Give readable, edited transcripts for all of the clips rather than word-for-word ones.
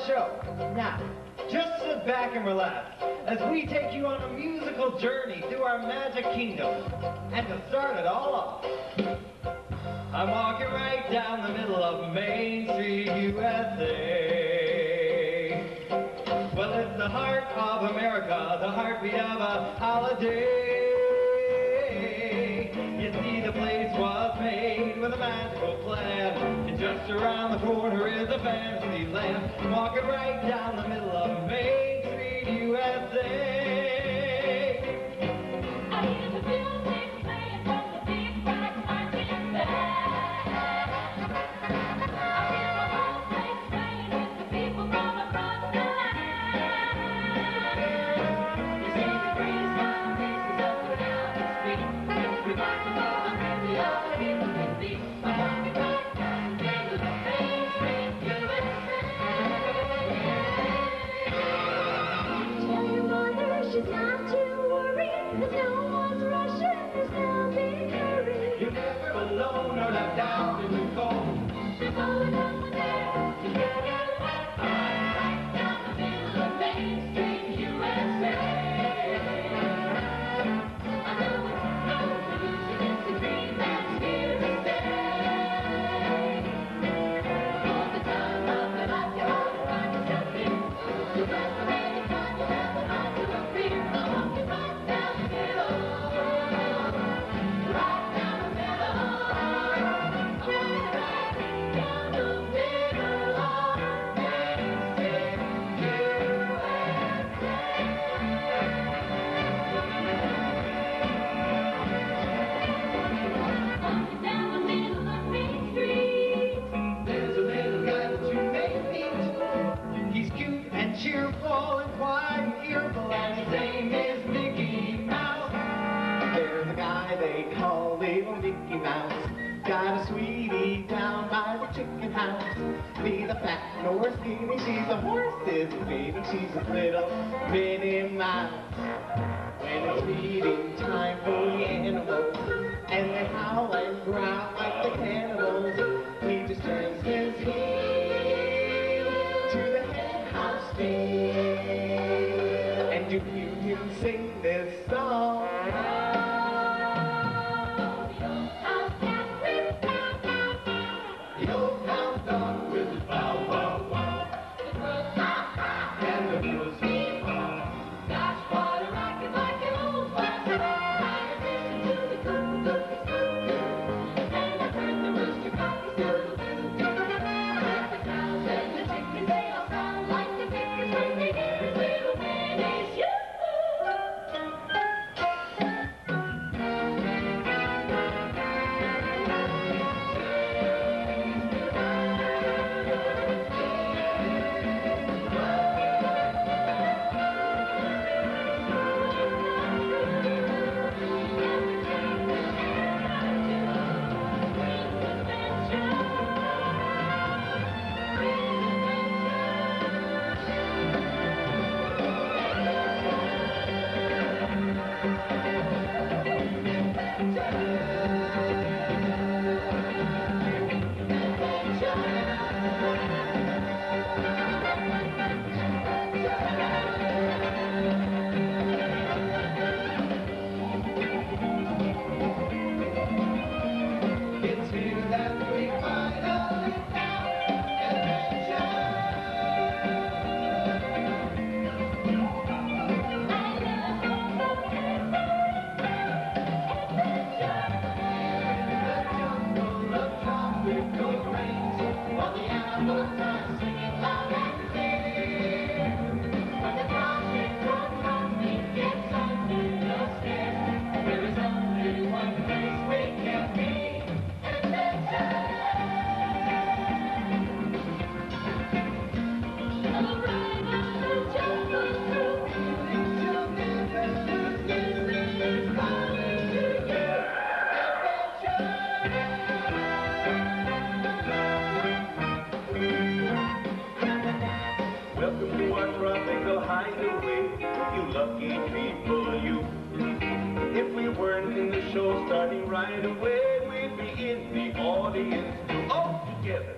show. Now, just sit back and relax as we take you on a musical journey through our magic kingdom. And to start it all off, I'm walking right down the middle of Main Street, USA. Well, it's the heart of America, the heartbeat of a holiday. You see, the place was made with a magical plan, and just around the corner is a fantasy land. Walking right down the middle of Main Street, USA. I hear the music playing from the big black marching band. I hear the whole place playing with the people from across the land. You see the pretty smile faces up and down the street. It's remarkable how friendly all the people can be. I'm walking right down the middle of Main Street, USA. Tell your mother she's not to worry, 'cause no one's rushing, there's no big hurry. You're never alone or left out in the cold. They're going over there together. I'm right down the middle of Main Street, USA. I know it's no illusion, it's a dream that's here to stay. For the time of your life, you ought to find yourself in. You'll rest for any time you have the mind to appear. I'm walking right down the middle, right down the middle. I'm walking right down the middle of Main Street, walking down the middle of Main Street. There's a little guy that you may meet. He's cute and cheerful and quiet and earful, and his name is Mickey Mouse. There's a guy they call little Mickey Mouse. Got a sweetie down by the chicken house. Neither fat nor skinny, she's a horse's baby. She's a little Minnie Mouse. When it's feeding time for the animals, and they howl and growl like the cannibals, he just turns his heel to the hen house field. And you hear him sing this song. The old house dog with his bow wow wow. And the mules keep on. Gosh, what a rocket like an old fashioned. I listen to the cuckoo cookies cuckoo, and I heard the rooster cockies doodle doo. The cows and the chickens, they all sound like the victors when they hear his little Minnie's yoo-hoo. It's here that we finally found adventure. In the jungle of tropical rains, while the animals are singing loud and clear. When the tropical coffee gets under your skin, there is only one place we can be. Adventure. Arrive on the jungle crew. You'll never lose this thing is coming to you. Welcome to our tropical hideaway, you lucky people, you. If we weren't in the show starting right away, we'd be in the audience. Oh, together.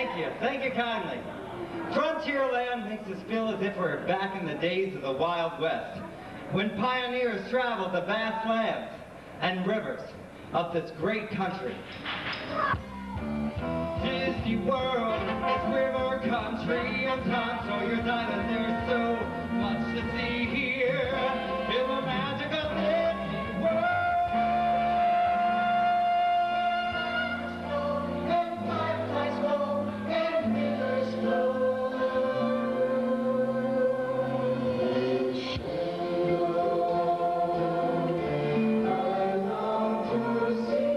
Thank you kindly. Frontierland makes us feel as if we're back in the days of the Wild West, when pioneers traveled the vast lands and rivers of this great country. Disney World is river country, and Tom Sawyer's Island. There's so much to see here in the magical Disney World. And fireflies roll and rivers flow. I long to see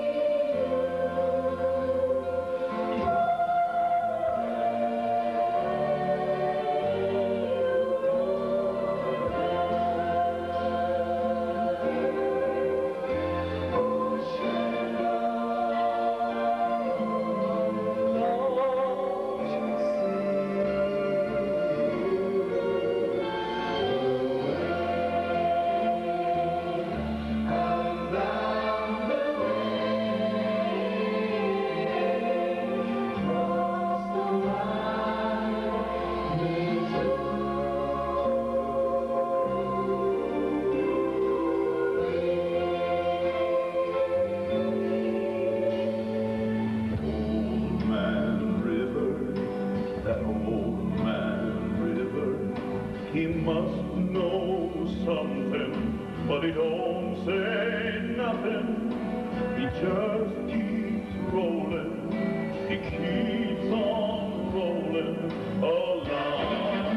he must know something, but he don't say nothing. He just keeps rolling, he keeps on rolling along.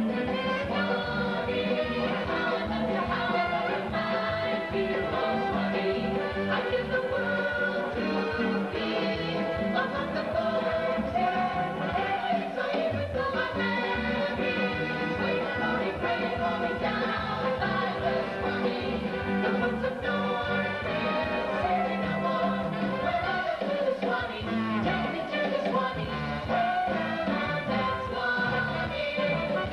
I give the world to be among the folks and waves. I even though my memories wait slowly, praying, falling down by the Swanee. The hooks of North Wind sailing along. When I get to the Swanee, take me to the Swanee. And that's Swanee.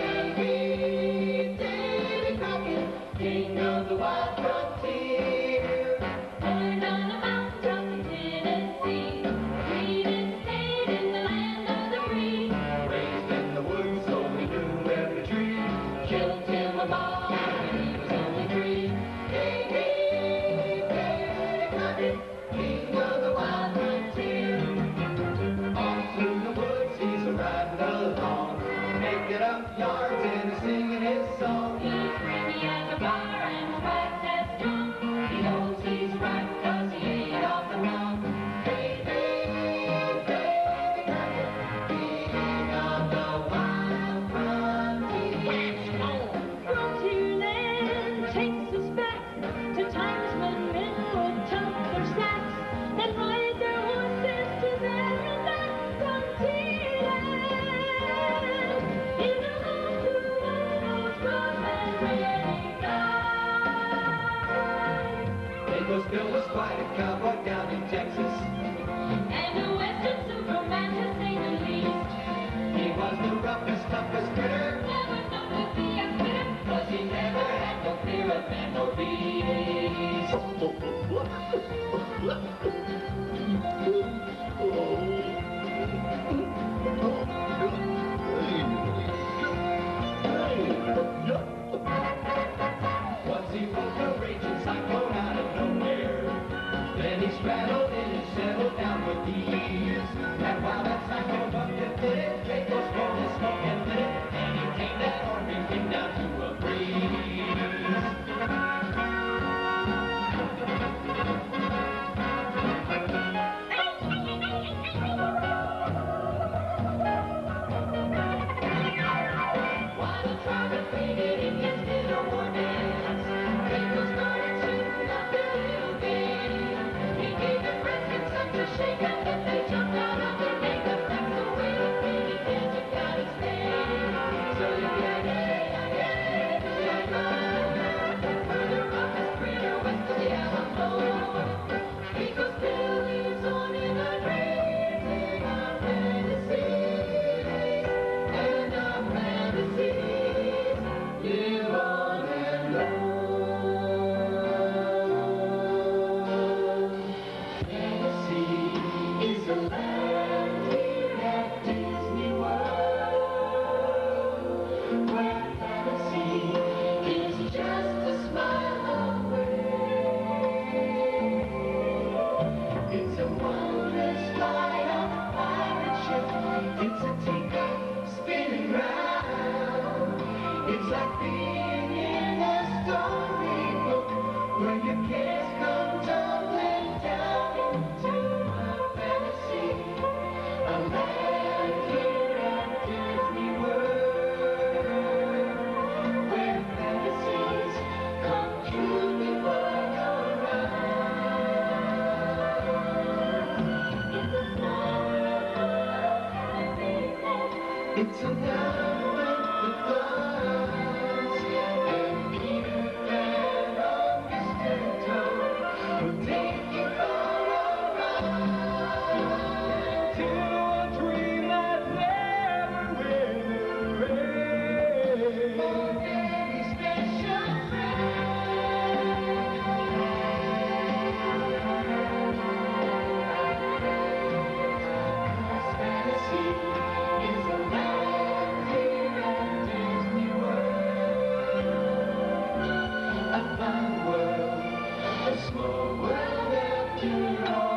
Davy Crockett, king of the wild frontier. Born on a mountain top in Tennessee, breeding stayed in the land of the free. Raised in the woods, so we knew every tree. Killed him a ball when he was only 3. Davy Crockett, king of the wild frontier. Off through the woods, he's a-riding along, making up yards and singing his song. He's pretty as a bar and twice as strong. He knows he's right 'cause he ain't off the wrong. Davy Crockett, king of the wild frontier. Frontierland takes us back to times when men would tote their sacks and ride their horses to there and back. Frontierland is a home to all those rough and ready guys. It was Bill was quite a cowboy down in Texas. And a western superman to say the least. He was the roughest, toughest critter, Never known to be a quitter. 'cause he never had no fear of man or beast. Once he broke a raging cyclone out of nowhere. Then he straddled in and settled down with ease. And while that cyclone bucked and did it, Jake was rolling smoke and lit it. And he came that army king down to a breeze. While the trumpet faded in his little war dance, Jake was started shooting up their little game. He gave the Redskins such a shake up that they jumped out of It's a labyrinth of flowers, and Peter Pan on mistletoe will take you for a ride to a dream that never will erase. For very special fantasy is a land here at Disney World. A fun world, a small world after all.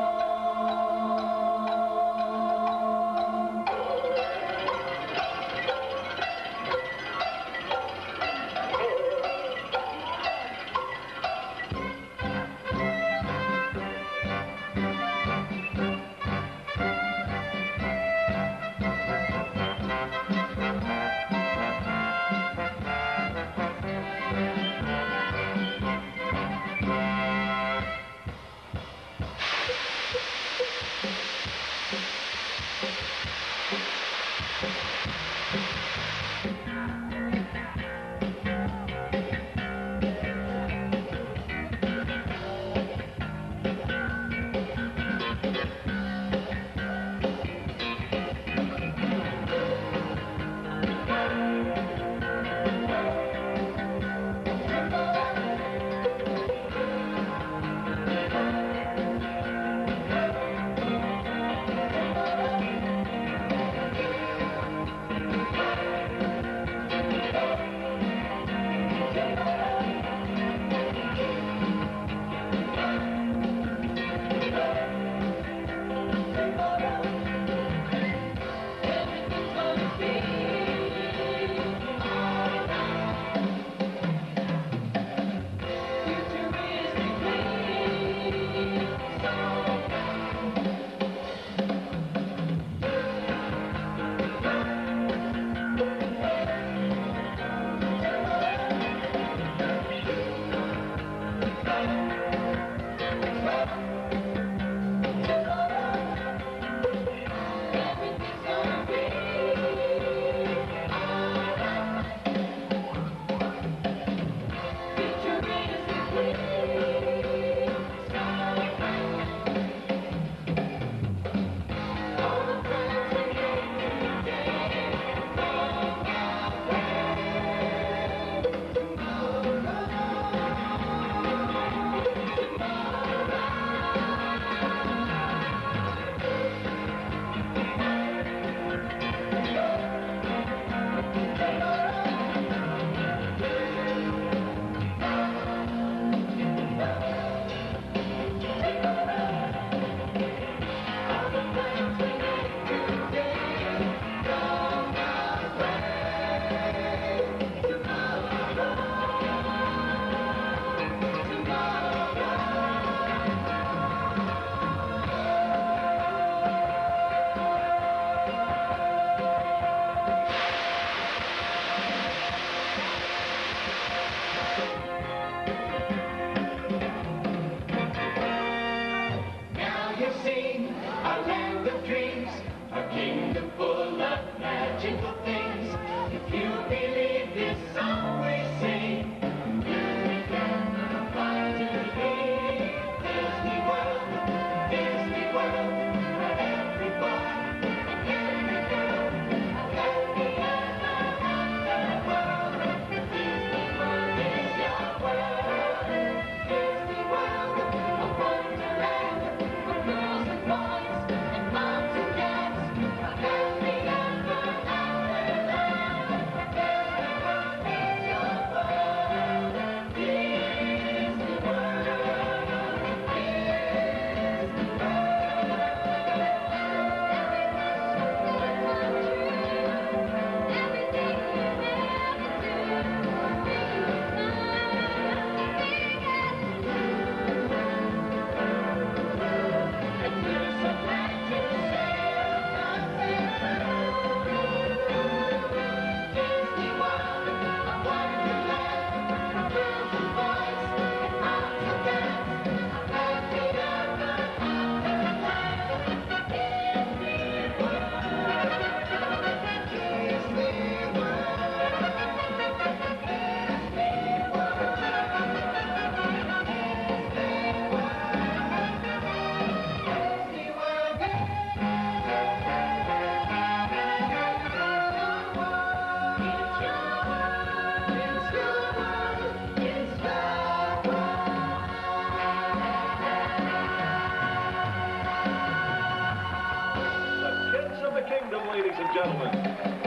ladies and gentlemen.